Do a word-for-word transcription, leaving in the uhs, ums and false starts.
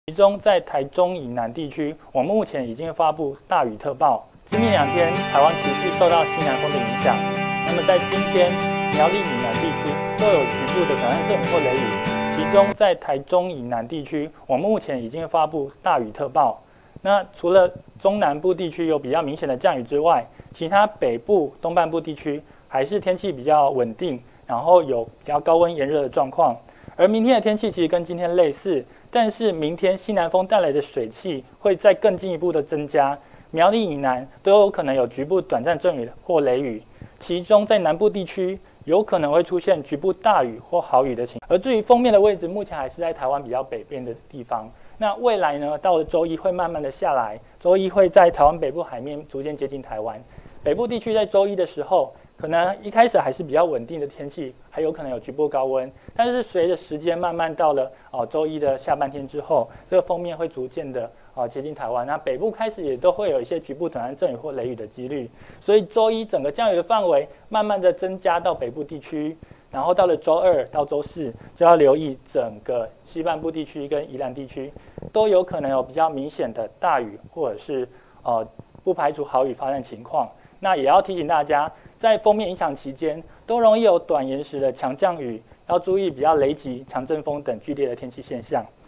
其中在台中以南地区，我们目前已经发布大雨特报。今明两天，台湾持续受到西南风的影响。那么在今天，苗栗以南地区都有局部的短暂阵雨或雷雨。其中在台中以南地区，我们目前已经发布大雨特报。那除了中南部地区有比较明显的降雨之外，其他北部、东半部地区还是天气比较稳定，然后有比较高温炎热的状况。而明天的天气其实跟今天类似，但是明天西南风带来的水汽会再更进一步的增加，苗栗以南都有可能有局部短暂阵雨或雷雨，其中在南部地区有可能会出现局部大雨或豪雨的情况。而至于锋面的位置，目前还是在台湾比较北边的地方。那未来呢，到了周一会慢慢的下来，周一会在台湾北部海面逐渐接近台湾。北部地区在周一的时候，可能一开始还是比较稳定的天气，还有可能有局部高温，但是随着时间慢慢到了哦周一的下半天之后，这个锋面会逐渐的哦接近台湾。那北部开始也都会有一些局部短暂阵雨或雷雨的几率，所以周一整个降雨的范围慢慢的增加到北部地区。然后到了周二到周四，就要留意整个西半部地区跟宜兰地区都有可能有比较明显的大雨，或者是呃不排除豪雨发生情况。那也要提醒大家，在锋面影响期间，都容易有短延时的强降雨，要注意比较雷击、强阵风等剧烈的天气现象。